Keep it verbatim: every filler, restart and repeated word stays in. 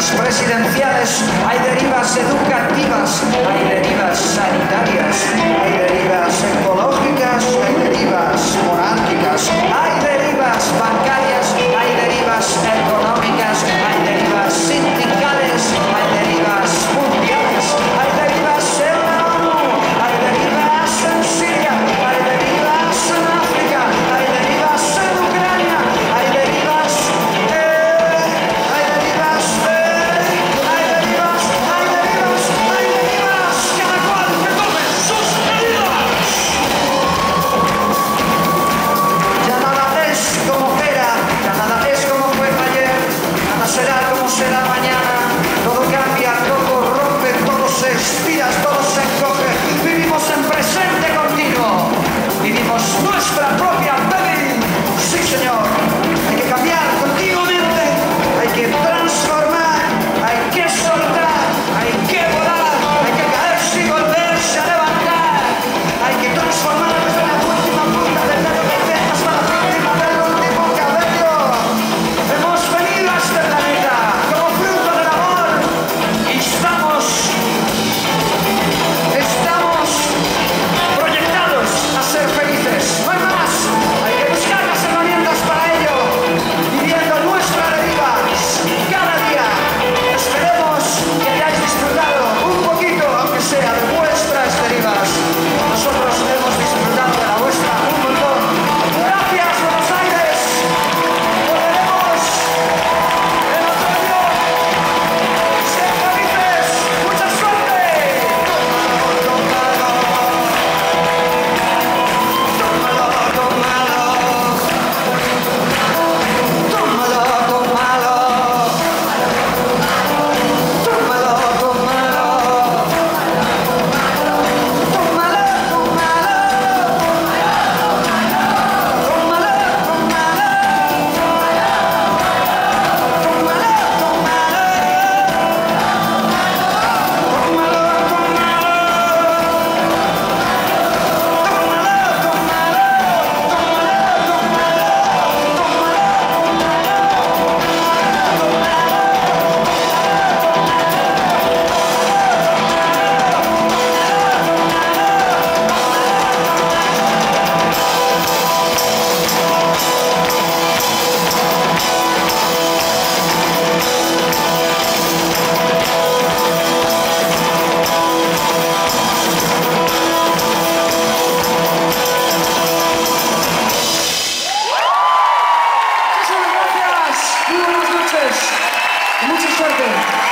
derivas presidenciales, hay derivas educativas, hay derivas sanitarias, hay derivas ecológicas, hay derivas monárquicas, hay derivas bancarias, hay derivas económicas, hay derivas sindicales, hay derivas mundiales, hay derivas en la ONU, hay derivas en Siria, hay derivas en África, hay derivas en Ucrania, hay derivas, eh, hay derivas, eh, hay derivas, hay derivas, hay derivas, cada cual que tome sus medidas. Ya nada es como era, ya nada es como fue ayer, nada será como será mañana, todo cambia, todo rompe, todo se estira, todo se encoge, vivimos en presente continuo, vivimos nuestra propia baby, sí señor, hay que cambiar continuamente, hay que transformar, hay que soltar, hay que volar, hay que caerse y volverse a levantar, hay que transformar desde la última punta del dedo que deja hasta la próxima del último cabello. Hemos venido a este planeta como fruto del amor y estamos, estamos proyectados a ser felices. No hay más, hay que buscar las herramientas para ello, viviendo nuestra deriva cada día. Esperemos que hayáis disfrutado un poquito, aunque sea, de vuestras derivas. Nosotros hemos disfrutado de la vuestra un montón. Gracias, Buenos Aires. Volveremos en otoño. Sean felices. Mucha suerte. Tómalo, tómalo, tómalo, tómalo, tómalo, tómalo, tómalo, muchísimas gracias. Muy buenas noches y mucha suerte.